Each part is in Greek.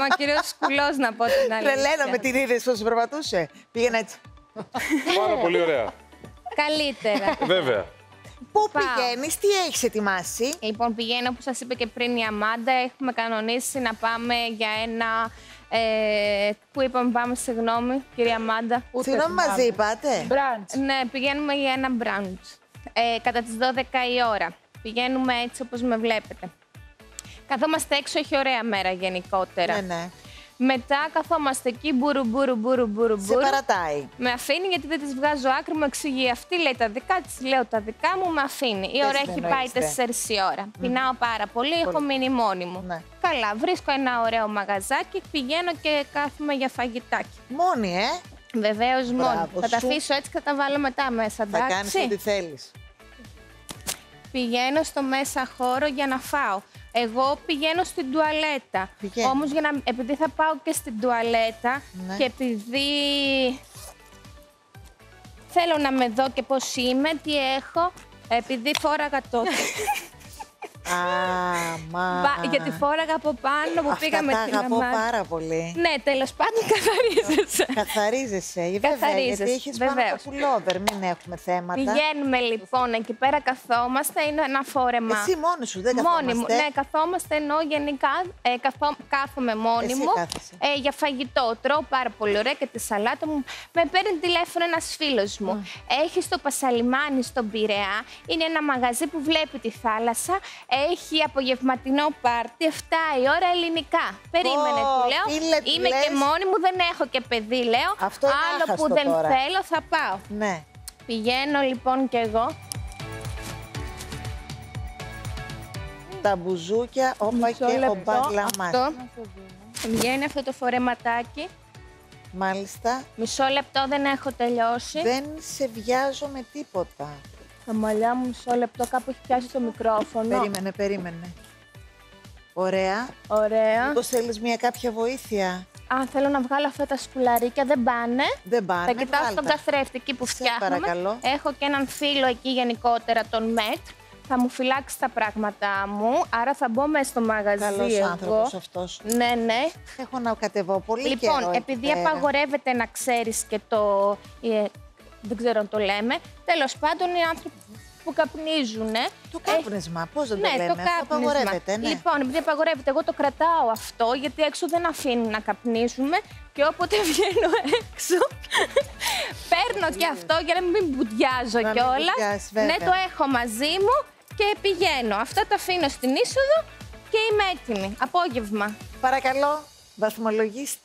ο κύριος Σκουλός, να πω την αλήθεια. Τρελαίνομαι, την είδες πώς περπατούσε. Πήγαινε έτσι. Πάρα πολύ ωραία. Καλύτερα. Βέβαια. Πού Πάω. πηγαίνεις, τι έχεις ετοιμάσει? Λοιπόν, πηγαίνω, όπως σας είπε και πριν η Αμάντα, έχουμε κανονίσει να πάμε για ένα... πού είπαμε πάμε, συγγνώμη, κυρία Αμάντα. Συγγνώμη, μαζί είπατε. Ναι, πηγαίνουμε για ένα brunch. Κατά τις 12 η ώρα. Πηγαίνουμε έτσι όπως με βλέπετε. Καθόμαστε έξω, έχει ωραία μέρα γενικότερα. Ναι, ναι. Μετά καθόμαστε εκεί, μπουρου. Σε παρατάει. Με αφήνει γιατί δεν της βγάζω άκρη, μου εξηγεί. Αυτή λέει τα δικά της, λέω τα δικά μου, με αφήνει. Η ώρα έχει πάει 4 η ώρα. Πεινάω πάρα πολύ, έχω μείνει μόνη μου. Ναι. Καλά, βρίσκω ένα ωραίο μαγαζάκι, πηγαίνω και κάθομαι για φαγητάκι. Μόνη, Βεβαίως μόνη. Μπράβο Θα τα σου. αφήσω έτσι και θα τα βάλω μετά μέσα, Θα εντάξει. κάνεις ό,τι θέλεις. Πηγαίνω στο μέσα χώρο για να φάω. Εγώ πηγαίνω στην τουαλέτα. Πηγαίνεις. Όμως επειδή θα πάω και στην τουαλέτα Ναι. και επειδή θέλω να με δω και πώς είμαι, τι έχω, επειδή φόραγα τότε. Γιατί φόραγα από πάνω που Αυτά πήγαμε τα την αγαπώ Αμάντα. πάρα πολύ. Ναι, τέλος πάντων καθαρίζεσαι. Καθαρίζεσαι, βέβαια, Καθαρίζεσαι, γιατί έχεις πάνω βεβαίως. το πουλόβερ, μην έχουμε θέματα. Πηγαίνουμε λοιπόν εκεί πέρα, καθόμαστε, είναι ένα φόρεμα. Εσύ μόνη σου, δεν Μόνη μου, καθόμαστε. ναι, καθόμαστε ενώ γενικά κάθομαι μόνη Εσύ μου κάθεσαι. για φαγητό. Τρώω πάρα πολύ ωραία και τη σαλάτα μου. Με παίρνει τηλέφωνο ένας φίλος μου. Έχει στο Πασαλιμάνι στον Πειραιά, είναι ένα μαγαζί που βλέπει τη θάλασσα. Έχει απογευματινό πάρτι, 7 η ώρα ελληνικά. Περίμενε, του λέω. φίλε, του Είμαι και λες. μόνη μου, δεν έχω και παιδί, λέω. Αυτό είναι Άλλο άχαστο που δεν τώρα. θέλω, θα πάω. Ναι. Πηγαίνω λοιπόν κι εγώ. Τα μπουζούκια, όπα Μισό και ο λεπτό, μπαγκλαμάς. αυτό. Βγαίνει αυτό το φορεματάκι. Μάλιστα. Μισό λεπτό, δεν έχω τελειώσει. Δεν σε βιάζω με τίποτα. Τα μαλλιά μου, μισό λεπτό, κάπου έχει πιάσει το μικρόφωνο. Περίμενε. Ωραία. Ωραία. Μήπως θέλεις μια κάποια βοήθεια? Α, θέλω να βγάλω αυτά τα σκουλαρίκια, δεν πάνε. Δεν πάνε. Θα κοιτάω βγάλ' στον τα. καθρέφτη εκεί που Σε φτιάχνουμε. παρακαλώ. Έχω και έναν φίλο εκεί γενικότερα, τον Μετ. Θα μου φυλάξει τα πράγματά μου, άρα θα μπω μέσα στο μαγαζί Καλός εγώ. άνθρωπος αυτός. Ναι. Έχω να κατεβώ πολύ καιρό Λοιπόν, εκεί επειδή πέρα. απαγορεύεται να ξέρεις και το... δεν ξέρω αν το λέμε. Τέλος πάντων, οι άνθρωποι που καπνίζουν. Το κάπνισμα, πώς δεν το Ναι, λέμε, το αυτό κάπνισμα. απαγορεύεται, ναι. Λοιπόν, επειδή απαγορεύεται, εγώ το κρατάω αυτό, γιατί έξω δεν αφήνουν να καπνίζουμε και όποτε βγαίνω έξω, παίρνω και αυτό για να μην μπουδιάζω Να μην κιόλας. μπουδιάσεις, Ναι, βέβαια. το έχω μαζί μου και πηγαίνω. Αυτά τα αφήνω στην είσοδο και είμαι έτοιμη. Απόγευμα. Παρακαλώ, βαθμολογήστε.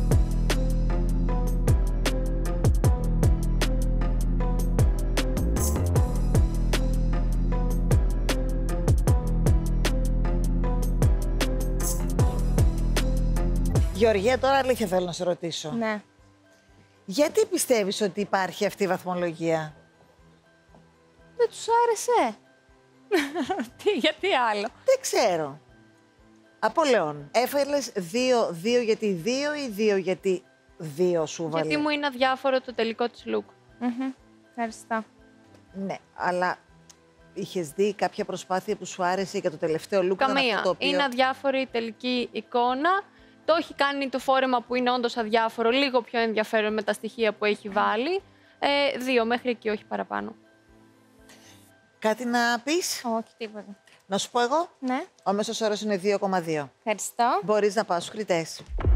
Γεωργία, τώρα αλήθεια θέλω να σε ρωτήσω. Ναι. Γιατί πιστεύεις ότι υπάρχει αυτή η βαθμολογία? Δεν τους άρεσε. Γιατί άλλο. Δεν ξέρω. Απολεών. Έφερες 2 γιατί 2 ή 2 γιατί 2 σου βάλε? Γιατί μου είναι αδιάφορο το τελικό της look. Ευχαριστώ. Ναι, αλλά είχες δει κάποια προσπάθεια που σου άρεσε για το τελευταίο look? ήταν αυτό Καμία. το οποίο... Είναι αδιάφορη η τελική εικόνα. Το έχει κάνει το φόρεμα που είναι όντως αδιάφορο, λίγο πιο ενδιαφέρον με τα στοιχεία που έχει βάλει. 2 μέχρι εκεί, όχι παραπάνω. Κάτι να πεις? Όχι, τίποτα. Να σου πω εγώ. Ναι. Ο μέσος όρος είναι 2,2. Ευχαριστώ. Μπορείς να πας στους κριτές.